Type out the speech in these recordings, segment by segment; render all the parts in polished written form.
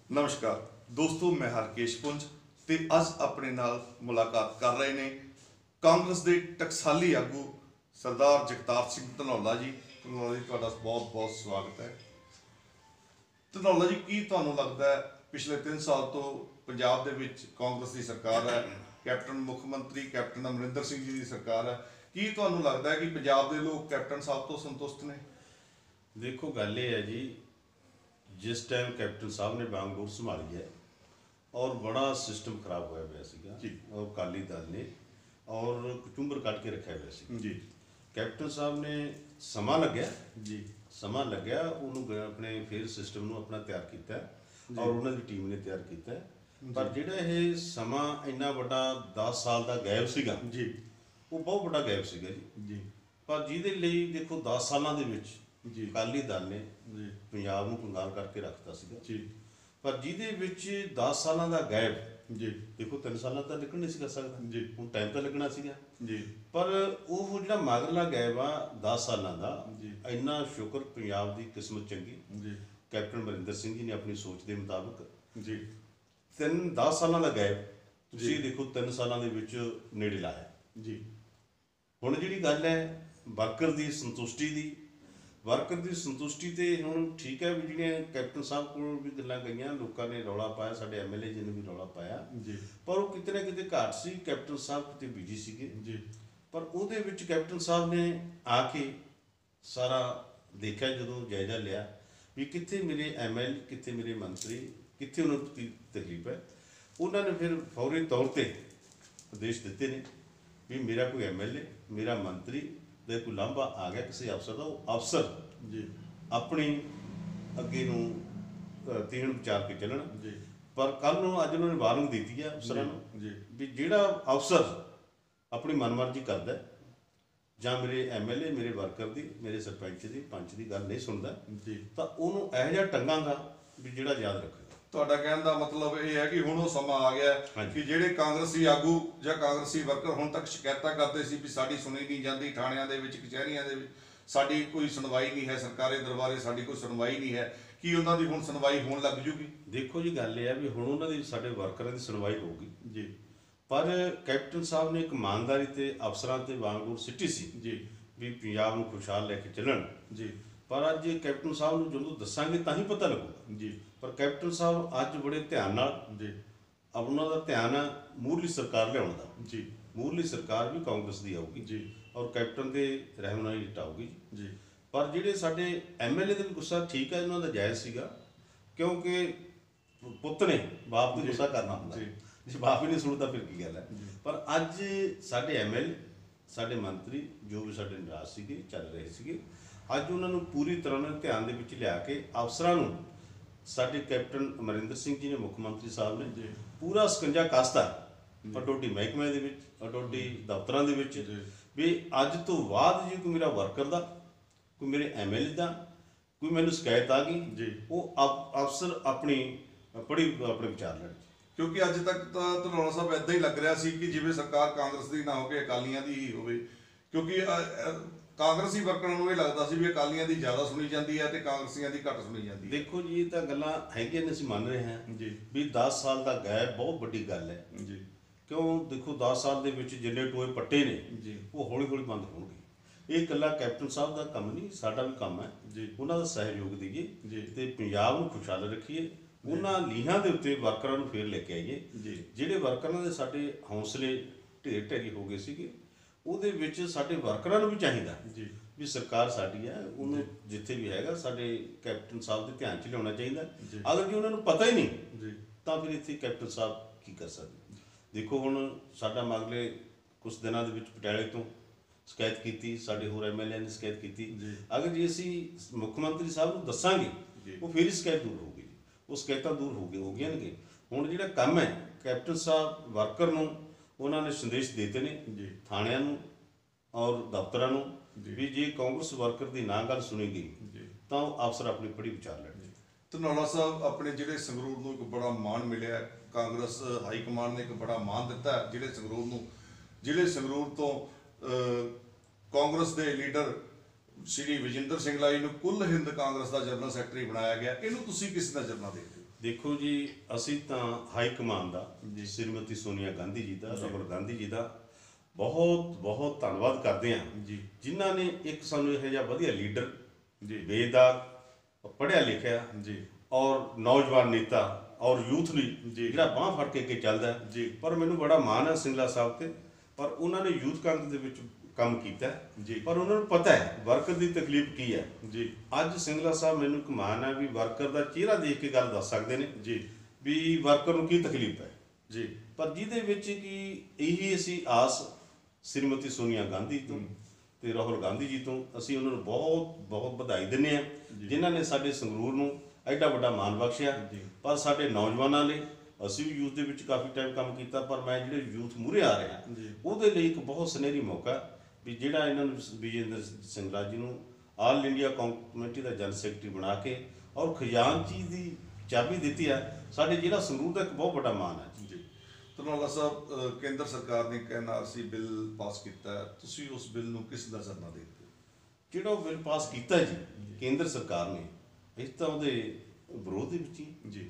नमस्कार दोस्तों, मैं हरकेश पुंज ते अज अपने नाल मुलाकात कर रहे ने कांग्रेस के टकसाली आगू सरदार जगतार सिंह धनौला जी। धनौला जी, तुहाडा बहुत बहुत स्वागत है। धनौला जी, की तुहानूं लगदा है पिछले 3 साल तो पंजाब दे विच कांग्रेस की सरकार है, कैप्टन मुख मंत्री कैप्टन अमरिंदर सिंह जी की सरकार है, की तुहानूं लगदा है कि पंजाब दे लोग कैप्टन साहब तो संतुष्ट ने? देखो गल ये है जी, जिस टाइम कैप्टन साहब ने बागडोर संभाली है और बड़ा सिस्टम खराब होया पिया सीगा जी। और अकाली दल ने और कचुंबर कट के रखा पिया सी। जी कैप्टन साहब ने समा लग्या जी समा लग्या उन्होंने अपने फिर सिस्टम ਨੂੰ अपना तैयार किया और उन्होंने दी टीम ने तैयार किया। पर ਜਿਹੜਾ ਇਹ ਸਮਾਂ ਇੰਨਾ ਵੱਡਾ 10 ਸਾਲ ਦਾ ਗੈਪ ਸੀਗਾ जी ਉਹ ਬਹੁਤ ਵੱਡਾ ਗੈਪ ਸੀਗਾ ਜੀ। जी ਪਰ ਜਿਹਦੇ ਲਈ ਦੇਖੋ 10 ਸਾਲਾਂ ਦੇ ਵਿੱਚ जी ਅਕਾਲੀ ਦਲ ਨੇ जी ਪੰਜਾਬ ਨੂੰ ਕੰਗਾਲ ਕਰਕੇ ਰੱਖਤਾ ਸੀਗਾ। जी ਪਰ ਜਿਹਦੇ ਵਿੱਚ 10 ਸਾਲਾਂ ਦਾ ਗੈਪ जी ਦੇਖੋ 3 ਸਾਲਾਂ ਤਾਂ ਨਿਕਲ ਨਹੀਂ ਸੀ ਸਕਦਾ जी ਹੁਣ ਟਾਈਮ ਤਾਂ ਲੱਗਣਾ ਸੀਗਾ। जी ਪਰ ਉਹ ਜਿਹੜਾ ਮਗਰਲਾ ਗੈਪ ਆ 10 ਸਾਲਾਂ ਦਾ ਜੀ। ਇੰਨਾ ਸ਼ੁਕਰ ਪੰਜਾਬ ਦੀ ਕਿਸਮਤ ਚੰਗੀ जी ਕੈਪਟਨ ਅਮਰਿੰਦਰ ਸਿੰਘ ਜੀ ਨੇ ਆਪਣੀ ਸੋਚ ਦੇ ਮੁਤਾਬਕ जी 10 ਸਾਲਾਂ ਦਾ ਗੈਪ ਤੁਸੀਂ ਦੇਖੋ 3 ਸਾਲਾਂ ਦੇ ਵਿੱਚ ਨੇੜੇ ਲਾਇਆ। जी ਹੁਣ ਜਿਹੜੀ ਗੱਲ ਹੈ ਵਰਕਰ ਦੀ ਸੰਤੁਸ਼ਟੀ ਤੇ ਹੁਣ ਠੀਕ ਹੈ ਵੀ ਜਿਹੜੀਆਂ ਕੈਪਟਨ ਸਾਹਿਬ ਕੋਲ ਵੀ ਗੱਲਾਂ ਗਈਆਂ, ਲੋਕਾਂ ਨੇ ਰੌਲਾ ਪਾਇਆ, ਸਾਡੇ ਐਮਐਲਏ ਜੀ ਨੇ ਵੀ ਰੌਲਾ ਪਾਇਆ, जी ਪਰ ਉਹ ਕਿਤੇ ਨਾ ਕਿਤੇ ਘਾਟ ਸੀ। ਕੈਪਟਨ ਸਾਹਿਬ ਕਿਤੇ ਬਿਜੀ ਸੀਗੇ जी ਪਰ ਉਹਦੇ ਵਿੱਚ ਕੈਪਟਨ ਸਾਹਿਬ ਨੇ ਆ ਕੇ ਸਾਰਾ ਦੇਖਿਆ, ਜਦੋਂ ਜਾਇਜ਼ਾ ਲਿਆ ਵੀ ਕਿੱਥੇ ਮੇਰੇ ਐਮਐਲ, ਕਿੱਥੇ ਮੇਰੇ ਮੰਤਰੀ, ਕਿੱਥੇ ਉਹਨਾਂ ਨੂੰ ਕੀ ਤਕਲੀਫ ਹੈ, ਉਹਨਾਂ ਨੇ ਫਿਰ ਫੌਰੀ ਤੌਰ ਤੇ ਆਦੇਸ਼ ਦਿੱਤੇ ਨੇ ਵੀ ਮੇਰਾ ਕੋਈ ਐਮਐਲਏ, ਮੇਰਾ ਮੰਤਰੀ ਦਾ ਕੋਈ ਲਾਂਭਾ ਆ ਗਿਆ ਕਿਸੇ ਅਫਸਰ ਦਾ, ਉਹ ਅਫਸਰ जी ਆਪਣੀ ਅੱਗੇ ਨੂੰ ਤੀਣ ਵਿਚਾਰ ਕੇ ਚੱਲਣ। जी ਪਰ ਕੱਲ੍ਹ ਨੂੰ ਅੱਜ ਉਹਨਾਂ ਨੇ ਵਾਰਨਿੰਗ ਦਿੱਤੀ ਹੈ ਅਫਸਰਾਂ ਨੂੰ जी ਵੀ ਜਿਹੜਾ ਅਫਸਰ ਆਪਣੀ ਮਨਮਰਜ਼ੀ ਕਰਦਾ ਜਾਂ ਮੇਰੇ ਐਮਐਲਏ, ਮੇਰੇ ਵਰਕਰ ਦੀ, ਮੇਰੇ ਸਰਪੰਚ ਦੀ, ਪੰਚ ਦੀ ਗੱਲ ਨਹੀਂ ਸੁਣਦਾ जी ਤਾਂ ਉਹਨੂੰ ਇਹੋ ਜਿਹਾ ਟੰਗਾਂਗਾ ਵੀ ਜਿਹੜਾ ਯਾਦ ਰੱਖੇਗਾ। ਤੁਹਾਡਾ ਕਹਿਣ ਦਾ ਮਤਲਬ ਇਹ ਹੈ ਕਿ ਹੁਣ ਉਹ ਸਮਾਂ ਆ ਗਿਆ ਕਿ ਜਿਹੜੇ ਕਾਂਗਰਸੀ ਆਗੂ ਜਾਂ ਕਾਂਗਰਸੀ ਵਰਕਰ ਹੁਣ ਤੱਕ ਸ਼ਿਕਾਇਤਾਂ ਕਰਦੇ ਸੀ ਵੀ ਸਾਡੀ ਸੁਣੀ ਨਹੀਂ ਜਾਂਦੀ, ਥਾਣਿਆਂ ਦੇ ਵਿੱਚ, ਕਚਹਿਰੀਆਂ ਦੇ ਵਿੱਚ ਸਾਡੀ ਕੋਈ ਸੁਣਵਾਈ ਨਹੀਂ ਹੈ, ਸਰਕਾਰੀ ਦਰਬਾਰੇ ਸਾਡੀ ਕੋਈ ਸੁਣਵਾਈ ਨਹੀਂ ਹੈ, ਕੀ ਉਹਨਾਂ ਦੀ ਹੁਣ ਸੁਣਵਾਈ ਹੋਣ ਲੱਗ ਜੂਗੀ? ਦੇਖੋ ਜੀ ਗੱਲ ਇਹ ਹੈ ਵੀ ਹੁਣ ਉਹਨਾਂ ਦੀ ਸਾਡੇ ਵਰਕਰਾਂ ਦੀ ਸੁਣਵਾਈ ਹੋਊਗੀ ਜੀ ਪਰ ਕੈਪਟਨ ਸਾਹਿਬ ਨੇ ਇੱਕ ਇਮਾਨਦਾਰੀ ਤੇ ਅਫਸਰਾਂ ਤੇ ਵਾਂਗੂਰ ਸਿੱਟੀ ਸੀ ਜੀ ਵੀ ਪੰਜਾਬ ਨੂੰ ਖੁਸ਼ਹਾਲ ਲੈ ਕੇ ਚੱਲਣ। ਜੀ ਪਰ ਅੱਜ ਕੈਪਟਨ ਸਾਹਿਬ ਨੂੰ ਜਦੋਂ ਦੱਸਾਂਗੇ ਤਾਂ ਹੀ ਪਤਾ ਲੱਗੂਗਾ। ਜੀ ਪਰ ਕੈਪਟਨ ਸਾਹਿਬ ਅੱਜ ਬੜੇ ਧਿਆਨ ਨਾਲ ਜੀ ਉਹਨਾਂ ਦਾ ਧਿਆਨ ਹੈ ਮੂਹਰਲੀ ਸਰਕਾਰ ਲਿਆਉਣ ਦਾ। ਜੀ ਮੂਹਰਲੀ ਸਰਕਾਰ ਵੀ ਕਾਂਗਰਸ ਦੀ ਆਊਗੀ ਜੀ ਔਰ ਕੈਪਟਨ ਦੇ ਰਹਿਨੁਮਾਈ ਹੇਠ ਆਊਗੀ। ਜੀ ਪਰ ਜਿਹੜੇ ਸਾਡੇ ਐਮਐਲਏ ਦਾ ਵੀ ਗੁੱਸਾ ਠੀਕ ਹੈ, ਇਹਨਾਂ ਦਾ ਜਾਇਜ਼ ਸੀਗਾ, ਕਿਉਂਕਿ ਪੁੱਤ ਨੇ ਬਾਪ ਨੂੰ ਗੁੱਸਾ ਕਰਨਾ ਹੁੰਦਾ, ਜੇ ਬਾਪ ਹੀ ਨਹੀਂ ਸੁਣਦਾ ਫਿਰ ਕੀ ਗੱਲ ਹੈ। ਪਰ ਅੱਜ ਸਾਡੇ ਐਮਐਲਏ, ਸਾਡੇ ਮੰਤਰੀ ਜੋ ਵੀ ਸਾਡੇ ਨਿਰਾਸ਼ ਸੀਗੇ, ਚੱਲ ਰਹੇ ਸੀਗੇ, ਅੱਜ ਉਹਨਾਂ ਨੂੰ ਪੂਰੀ ਤਰ੍ਹਾਂ ਨਾਲ ਧਿਆਨ ਦੇ ਵਿੱਚ ਲਿਆ ਕੇ ਅਫਸਰਾਂ ਨੂੰ ਸਾਡੇ ਕੈਪਟਨ ਅਮਰਿੰਦਰ ਸਿੰਘ ਜੀ ਨੇ, ਮੁੱਖ ਮੰਤਰੀ ਸਾਹਿਬ ਨੇ ਪੂਰਾ ਸਕੰਜਾ ਕੱਸਤਾ ਅਟੋਡੀ ਮਹਿਕਮੇ ਦੇ ਵਿੱਚ, ਅਟੋਡੀ ਦਫ਼ਤਰਾਂ ਦੇ ਵਿੱਚ ਵੀ ਅੱਜ ਤੋਂ ਬਾਅਦ ਜੇ ਕੋਈ ਮੇਰਾ ਵਰਕਰ ਦਾ, ਕੋਈ ਮੇਰੇ ਐਮਐਲਏ ਦਾ ਕੋਈ ਮੈਨੂੰ ਸ਼ਿਕਾਇਤ ਆ ਗਈ, ਉਹ ਅਫਸਰ ਆਪਣੇ ਵਿਚਾਰ ਲੈਣ। ਕਿਉਂਕਿ ਅੱਜ ਤੱਕ ਤਾਂ ਧਨੌਲਾ ਸਾਹਿਬ ਇਦਾਂ ਹੀ ਲੱਗ ਰਿਹਾ ਸੀ ਕਿ ਜਿਵੇਂ ਸਰਕਾਰ ਕਾਂਗਰਸ ਦੀ ਨਾ ਹੋਵੇ, ਅਕਾਲੀਆਂ ਦੀ ਹੀ ਹੋਵੇ, ਕਿਉਂਕਿ ਕਾਂਗਰਸੀ ਵਰਕਰਾਂ ਨੂੰ ਇਹ ਲੱਗਦਾ ਸੀ ਵੀ ਅਕਾਲੀਆਂ ਦੀ ਜ਼ਿਆਦਾ ਸੁਣੀ ਜਾਂਦੀ ਹੈ ਤੇ ਕਾਂਗਰਸੀਆਂ ਦੀ ਘੱਟ ਸੁਣੀ ਜਾਂਦੀ ਹੈ। ਦੇਖੋ ਜੀ, ਇਹ ਤਾਂ ਗੱਲਾਂ ਹੈਗੀਆਂ ਨੇ, ਅਸੀਂ ਮੰਨ ਰਹੇ ਹਾਂ ਜੀ ਵੀ 10 ਸਾਲ ਦਾ ਗੈਪ ਬਹੁਤ ਵੱਡੀ ਗੱਲ ਹੈ। ਜੀ ਕਿਉਂ ਦੇਖੋ 10 ਸਾਲ ਦੇ ਵਿੱਚ ਜਿੰਨੇ ਟੋਏ ਪੱਟੇ ਨੇ ਜੀ ਉਹ ਹੌਲੀ ਹੌਲੀ ਬੰਦ ਹੋਣਗੇ। ਇਹ ਇਕੱਲਾ ਕੈਪਟਨ ਸਾਹਿਬ ਦਾ ਕੰਮ ਨਹੀਂ, ਸਾਡਾ ਵੀ ਕੰਮ ਹੈ। ਜੀ ਉਹਨਾਂ ਦਾ ਸਹਿਯੋਗ ਜੀ ਦੇਈਏ ਤੇ ਪੰਜਾਬ ਨੂੰ ਖੁਸ਼ਹਾਲ ਰੱਖੀਏ, ਉਹਨਾਂ ਲੀਹਾਂ ਦੇ ਉੱਤੇ ਵਰਕਰਾਂ ਨੂੰ ਫੇਰ ਲੈ ਕੇ ਆਈਏ। ਜੀ ਜਿਹੜੇ ਵਰਕਰਾਂ ਦੇ ਸਾਡੇ ਹੌਸਲੇ ਢੇਰ ਢੇਰੀ ਹੋ ਗਏ ਸੀਗੇ, ਉਹਦੇ ਵਿੱਚ ਸਾਡੇ ਵਰਕਰਾਂ ਨੂੰ ਵੀ ਚਾਹੀਦਾ ਜੀ ਵੀ ਸਰਕਾਰ ਸਾਡੀ ਹੈ, ਉਹਨੂੰ ਜਿੱਥੇ ਵੀ ਹੈਗਾ ਸਾਡੇ ਕੈਪਟਨ ਸਾਹਿਬ ਦੇ ਧਿਆਨ 'ਚ ਲਿਆਉਣਾ ਚਾਹੀਦਾ। ਅਗਰ ਜੇ ਉਹਨਾਂ ਨੂੰ ਪਤਾ ਹੀ ਨਹੀਂ ਜੀ ਤਾਂ ਫਿਰ ਇੱਥੇ ਕੈਪਟਨ ਸਾਹਿਬ ਕੀ ਕਰ ਸਕਦੇ। ਦੇਖੋ ਹੁਣ ਸਾਡਾ ਮਗਲੇ ਕੁਝ ਦਿਨਾਂ ਦੇ ਵਿੱਚ ਪਟਿਆਲੇ ਤੋਂ ਸ਼ਿਕਾਇਤ ਕੀਤੀ, ਸਾਡੇ ਹੋਰ ਐਮਐਲਏ ਨੇ ਸ਼ਿਕਾਇਤ ਕੀਤੀ। ਅਗਰ ਜੇ ਅਸੀਂ ਮੁੱਖ ਮੰਤਰੀ ਸਾਹਿਬ ਨੂੰ ਦੱਸਾਂਗੇ ਉਹ ਫਿਰ ਹੀ ਸ਼ਿਕਾਇਤ ਦੂਰ ਹੋਊਗੀ, ਉਹ ਸ਼ਿਕਾਇਤਾਂ ਦੂਰ ਹੋ ਗਈਆਂ ਨੇ। ਹੁਣ ਜਿਹੜਾ ਕੰਮ ਹੈ ਕੈਪਟਨ ਸਾਹਿਬ ਵਰਕਰ ਨੂੰ ਉਹਨਾਂ ਨੇ ਸੰਦੇਸ਼ ਦਿੱਤੇ ਨੇ ਥਾਣਿਆਂ ਨੂੰ ਔਰ ਦਫ਼ਤਰਾਂ ਨੂੰ ਵੀ ਜੇ ਕਾਂਗਰਸ ਵਰਕਰ ਦੀ ਨਾ ਗੱਲ ਸੁਣੀ ਗਈ ਤਾਂ ਉਹ ਅਫਸਰ ਆਪਣੀ ਪੜੀ ਵਿਚਾਰ ਲੈਣ। ਧਨੌਲਾ ਸਾਹਿਬ, ਆਪਣੇ ਜਿਹੜੇ ਸੰਗਰੂਰ ਨੂੰ ਇੱਕ ਬੜਾ ਮਾਣ ਮਿਲਿਆ, ਕਾਂਗਰਸ ਹਾਈ ਕਮਾਂਡ ਨੇ ਇੱਕ ਬੜਾ ਮਾਣ ਦਿੱਤਾ ਜਿਹੜੇ ਸੰਗਰੂਰ ਨੂੰ, ਜ਼ਿਲ੍ਹੇ ਸੰਗਰੂਰ ਤੋਂ ਕਾਂਗਰਸ ਦੇ ਲੀਡਰ ਸ਼੍ਰੀ ਵਿਜੇਂਦਰ ਸਿੰਗਲਾ ਜੀ ਨੂੰ ਕੁੱਲ ਹਿੰਦ ਕਾਂਗਰਸ ਦਾ ਜਨਰਲ ਸੈਕਟਰੀ ਬਣਾਇਆ ਗਿਆ। ਇਹਨੂੰ ਤੁਸੀਂ ਕਿਸ ਨਜ਼ਰ ਨਾਲ ਦੇਖਦੇ ਹੋ? ਦੇਖੋ ਜੀ, ਅਸੀਂ ਤਾਂ ਹਾਈ ਕਮਾਨ ਦਾ ਸ਼੍ਰੀਮਤੀ ਸੋਨੀਆ ਗਾਂਧੀ ਜੀ ਦਾ, ਰਾਹੁਲ ਗਾਂਧੀ ਜੀ ਦਾ ਬਹੁਤ ਬਹੁਤ ਧੰਨਵਾਦ ਕਰਦੇ ਹਾਂ ਜੀ, ਜਿਨ੍ਹਾਂ ਨੇ ਇੱਕ ਸਾਨੂੰ ਇਹੋ ਜਿਹਾ ਵਧੀਆ ਲੀਡਰ ਜੀ, ਬੇਦਾਗ, ਪੜ੍ਹਿਆ ਲਿਖਿਆ ਜੀ, ਔਰ ਨੌਜਵਾਨ ਨੇਤਾ ਔਰ ਯੂਥ ਲਈ ਜੀ, ਜਿਹੜਾ ਬਾਂਹ ਫੜ ਕੇ ਅੱਗੇ ਚੱਲਦਾ ਜੀ। ਪਰ ਮੈਨੂੰ ਬੜਾ ਮਾਣ ਹੈ ਸਿੰਗਲਾ ਸਾਹਿਬ ਤੇ। ਪਰ ਉਹਨਾਂ ਨੇ ਯੂਥ ਕਾਂਗਰਸ ਦੇ ਵਿੱਚ ਕੰਮ ਕੀਤਾ ਜੀ, ਪਰ ਉਹਨਾਂ ਨੂੰ ਪਤਾ ਹੈ ਵਰਕਰ ਦੀ ਤਕਲੀਫ ਕੀ ਹੈ। ਜੀ, ਅੱਜ ਸਿੰਗਲਾ ਸਾਹਿਬ ਮੈਨੂੰ ਇੱਕ ਮਾਣ ਹੈ ਵੀ ਵਰਕਰ ਦਾ ਚਿਹਰਾ ਦੇਖ ਕੇ ਗੱਲ ਦੱਸ ਸਕਦੇ ਨੇ ਜੀ, ਵੀ ਵਰਕਰ ਨੂੰ ਕੀ ਤਕਲੀਫ ਹੈ। ਜੀ, ਪਰ ਜਿਹਦੇ ਵਿੱਚ ਕਿ ਇਹੀ ਅਸੀਂ ਆਸ ਸ਼੍ਰੀਮਤੀ ਸੋਨੀਆ ਗਾਂਧੀ ਤੋਂ ਤੇ ਰਾਹੁਲ ਗਾਂਧੀ ਜੀ ਤੋਂ ਅਸੀਂ ਉਹਨਾਂ ਨੂੰ ਬਹੁਤ ਬਹੁਤ ਵਧਾਈ ਦਿੰਦੇ ਹਾਂ ਜਿਨ੍ਹਾਂ ਨੇ ਸਾਡੇ ਸੰਗਰੂਰ ਨੂੰ ਐਡਾ ਵੱਡਾ ਮਾਣ ਬਖਸ਼ਿਆ। ਪਰ ਸਾਡੇ ਨੌਜਵਾਨਾਂ ਲਈ ਅਸੀਂ ਵੀ ਯੂਥ ਦੇ ਵਿੱਚ ਕਾਫੀ ਟਾਈਮ ਕੰਮ ਕੀਤਾ, ਪਰ ਮੈਂ ਜਿਹੜੇ ਯੂਥ ਮੂਹਰੇ ਆ ਰਿਹਾ ਉਹਦੇ ਲਈ ਇੱਕ ਬਹੁਤ ਸੁਨਹਿਰੀ ਮੌਕਾ ਵੀ ਜਿਹੜਾ ਇਹਨਾਂ ਨੂੰ ਵਿਜੇਂਦਰ ਸਿੰਗਲਾ ਜੀ ਨੂੰ ਆਲ ਇੰਡੀਆ ਕਮੇਟੀ ਦਾ ਜਨਰਲ ਸੈਕਟਰੀ ਬਣਾ ਕੇ ਔਰ ਖਜ਼ਾਨਚੀ ਦੀ ਚਾਬੀ ਦਿੱਤੀ ਹੈ। ਸਾਡੇ ਜਿਹੜਾ ਸੰਗਰੂਰ ਦਾ ਇੱਕ ਬਹੁਤ ਵੱਡਾ ਮਾਣ ਹੈ ਜੀ। ਧਨੌਲਾ ਸਾਹਿਬ, ਕੇਂਦਰ ਸਰਕਾਰ ਨੇ ਇੱਕ NRC ਬਿੱਲ ਪਾਸ ਕੀਤਾ ਹੈ, ਤੁਸੀਂ ਉਸ ਬਿੱਲ ਨੂੰ ਕਿਸ ਨਜ਼ਰ ਨਾਲ ਦੇਖਦੇ ਹੋ? ਜਿਹੜਾ ਉਹ ਬਿੱਲ ਪਾਸ ਕੀਤਾ ਜੀ ਕੇਂਦਰ ਸਰਕਾਰ ਨੇ, ਇਸ ਤਾਂ ਉਹਦੇ ਵਿਰੋਧ ਦੇ ਵਿੱਚ ਹੀ ਜੀ,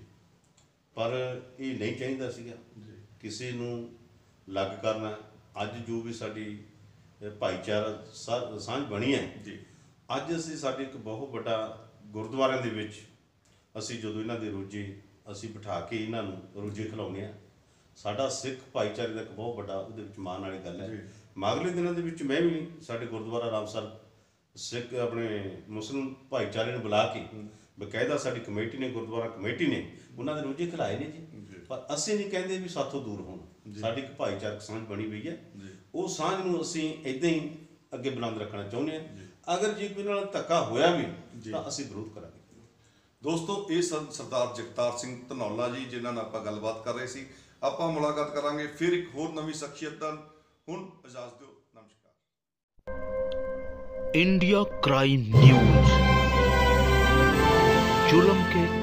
ਪਰ ਇਹ ਨਹੀਂ ਚਾਹੀਦਾ ਸੀਗਾ ਜੀ, ਕਿਸੇ ਨੂੰ ਲੱਗ ਕਰਨਾ। ਅੱਜ ਜੋ ਵੀ ਸਾਡੀ ਭਾਈਚਾਰਾ ਸਾਂਝ ਬਣੀ ਹੈ ਜੀ, ਅੱਜ ਅਸੀਂ ਸਾਡੇ ਇੱਕ ਬਹੁਤ ਵੱਡਾ ਗੁਰਦੁਆਰਿਆਂ ਦੇ ਵਿੱਚ ਅਸੀਂ ਜਦੋਂ ਇਹਨਾਂ ਦੇ ਰੋਜ਼ੇ ਅਸੀਂ ਬਿਠਾ ਕੇ ਇਹਨਾਂ ਨੂੰ ਰੋਜ਼ੇ ਖਿਲਾਉਂਦੇ ਹਾਂ, ਸਾਡਾ ਸਿੱਖ ਭਾਈਚਾਰੇ ਦਾ ਇੱਕ ਬਹੁਤ ਵੱਡਾ ਉਹਦੇ ਵਿੱਚ ਮਾਣ ਵਾਲੀ ਗੱਲ ਹੈ। ਮਗਲੇ ਦਿਨਾਂ ਦੇ ਵਿੱਚ ਮੈਂ ਵੀ ਸਾਡੇ ਗੁਰਦੁਆਰਾ ਰਾਮਸਰ ਸਿੱਖ ਆਪਣੇ ਮੁਸਲਿਮ ਭਾਈਚਾਰੇ ਨੂੰ ਬੁਲਾ ਕੇ ਬਕਾਇਦਾ ਸਾਡੀ ਕਮੇਟੀ ਨੇ, ਗੁਰਦੁਆਰਾ ਕਮੇਟੀ ਨੇ ਉਹਨਾਂ ਦੇ ਰੋਜ਼ੇ ਖਿਲਾਏ ਨੇ ਜੀ। ਪਰ ਅਸੀਂ ਨਹੀਂ ਕਹਿੰਦੇ ਵੀ ਸਾਥੋਂ ਦੂਰ ਹੋਣ, ਸਾਡੀ ਇੱਕ ਭਾਈਚਾਰਕ ਸਾਂਝ ਬਣੀ ਹੋਈ ਹੈ, ਉਹ ਸਾਂਝ ਨੂੰ ਅਸੀਂ ਇੱਦਾਂ ਹੀ ਅੱਗੇ ਬੁਲੰਦ ਰੱਖਣਾ ਚਾਹੁੰਦੇ ਹਾਂ। ਅਗਰ ਜੇ ਕੋਈ ਨਾਲ ਧੱਕਾ ਹੋਇਆ ਵੀ ਤਾਂ ਅਸੀਂ ਵਿਰੋਧ ਕਰਾਂਗੇ। ਦੋਸਤੋ, ਇਹ ਸਨ ਸਰਦਾਰ ਜਗਤਾਰ ਸਿੰਘ ਧਨੌਲਾ ਜੀ ਜਿਨ੍ਹਾਂ ਨਾਲ ਆਪਾਂ ਗੱਲਬਾਤ ਕਰ ਰਹੇ ਸੀ। ਆਪਾਂ ਮੁਲਾਕਾਤ ਕਰਾਂਗੇ ਫਿਰ ਇੱਕ ਹੋਰ ਨਵੀਂ ਸ਼ਖਸੀਅਤ ਨਾਲ। ਹੁਣ ਇਜਾਜ਼ਤ ਦਿਓ, नमस्कार। इंडिया क्राइम न्यूज, जुल्म के